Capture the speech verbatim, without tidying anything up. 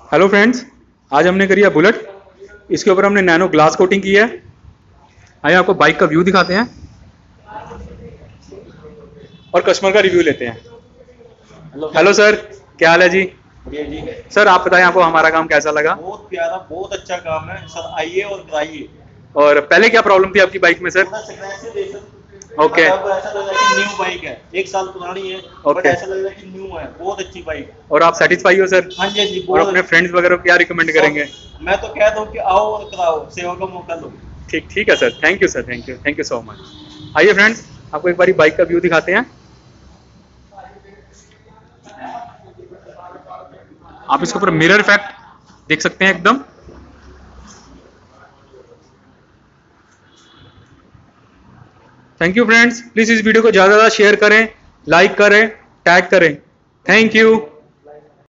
Hello friends, आज हमने करी है बुलेट। इसके ऊपर हमने नैनो ग्लास कोटिंग की है। आइए आपको बाइक का व्यू दिखाते हैं और कस्टमर का रिव्यू लेते हैं। हेलो हेलो सर, क्या हाल है जी? बढ़िया जी। सर आप बताएं, आपको हमारा काम कैसा लगा? बहुत प्यारा, बहुत अच्छा काम है सर, आइए और कराइए। और पहले क्या प्रॉब्लम थी आपकी बाइक में सर? थोड़ा सिग्नेचराइजेशन, ओके मतलब ऐसा लग रहा है कि न्यू बाइक है, एक साल पुरानी है बट ओके। ऐसा लग रहा है कि न्यू है, बहुत अच्छी बाइक है। और आप सेटिस्फाई हो सर? हाँ जी, हाँ जी, और बहुत अपने अच्छी। फ्रेंड्स वगैरह को क्या रिकमेंड करेंगे? और मैं तो कह दूं कि आओ और कराओ, सेवा का मौका लो। ठीक ठीक है sir, thank you sir, thank you thank you so much. आइए फ्रेंड्स, आपको एक बारी बाइक का व्यू दिखाते हैं। आप इसके ऊपर मिरर इफेक्ट देख सकते हैं एकदम। थैंक यू फ्रेंड्स, प्लीज इस वीडियो को ज्यादा ज्यादा शेयर करें, लाइक करें, टैग करें। Thank you.